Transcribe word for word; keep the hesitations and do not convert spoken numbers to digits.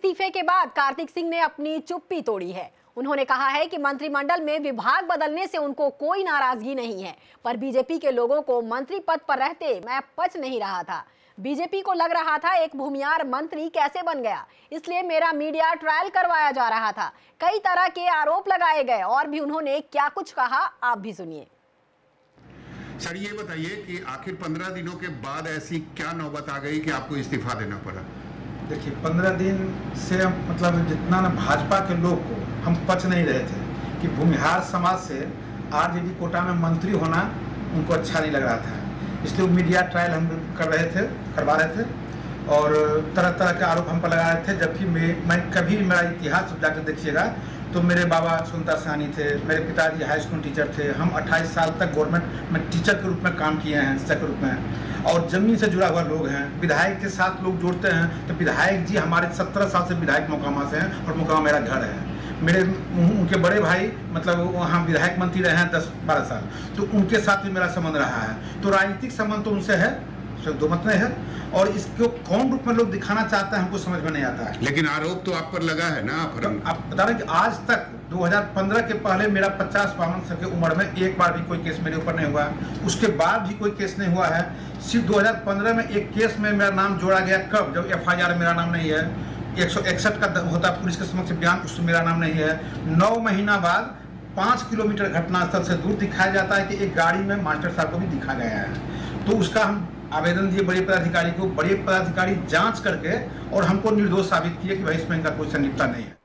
इस्तीफे के बाद कार्तिक सिंह ने अपनी चुप्पी तोड़ी है। उन्होंने कहा है कि मंत्रिमंडल में विभाग बदलने से उनको कोई नाराजगी नहीं है, पर बीजेपी के लोगों को मंत्री पद पर रहते मैं पच नहीं रहा था। बीजेपी को लग रहा था एक भूमियार मंत्री कैसे बन गया, इसलिए मेरा मीडिया ट्रायल करवाया जा रहा था। कई तरह के आरोप लगाए गए और भी उन्होंने क्या कुछ कहा, आप भी सुनिए। सर, ये बताइए कि आखिर पंद्रह दिनों के बाद ऐसी क्या नौबत आ गई कि आपको इस्तीफा देना पड़ा? देखिए, पंद्रह दिन से मतलब जितना ना भाजपा के लोग को हम पच नहीं रहे थे कि भूमिहार समाज से आरजेडी कोटा में मंत्री होना उनको अच्छा नहीं लग रहा था, इसलिए मीडिया ट्रायल हम कर रहे थे करवा रहे थे और तरह तरह के आरोप हम पर लगा रहे थे। जबकि मैं, मैं कभी मेरा इतिहास जाकर देखिएगा तो मेरे बाबा सुनता सानी थे, मेरे पिताजी हाई स्कूल टीचर थे, हम अट्ठाईस साल तक गवर्नमेंट में टीचर के रूप में काम किए हैं, शिक्षक के रूप में, और जमीन से जुड़ा हुआ लोग हैं। विधायक के साथ लोग जोड़ते हैं तो विधायक जी हमारे सत्रह साल से विधायक मोकामा से हैं और मोकामा मेरा घर है। मेरे उनके बड़े भाई मतलब वहाँ विधायक मंत्री रहे हैं दस बारह साल, तो उनके साथ भी मेरा संबंध रहा है। तो राजनीतिक संबंध तो उनसे है, दो मत नहीं है, और इसको कौन रूप में लोग दिखाना चाहते हैं हमको समझ में नहीं आता है। लेकिन आरोप तो आप पर लगा है ना। तो आप बता रहे कि आज तक दो हज़ार पंद्रह के पहले मेरा पचास बावन साल की उम्र में एक बार भी कोई केस मेरे ऊपर नहीं हुआ, उसके बाद भी कोई केस नहीं हुआ है। सिर्फ दो हज़ार पंद्रह में एक केस में मेरा नाम जोड़ा गया, कब? जब एफ आई आर मेरा नाम नहीं है, एक सौ इकसठ का होता पुलिस के समक्ष बयान, उसमें मेरा नाम नहीं है। नौ महीना बाद पाँच किलोमीटर घटनास्थल से दूर दिखाया जाता है कि एक गाड़ी में मास्टर साहब को भी दिखा गया है। तो उसका हम आवेदन दिए बड़े पदाधिकारी को, बड़े पदाधिकारी जांच करके और हमको निर्दोष साबित किए कि भाई इसमें इनका कोई संलिप्तता नहीं है।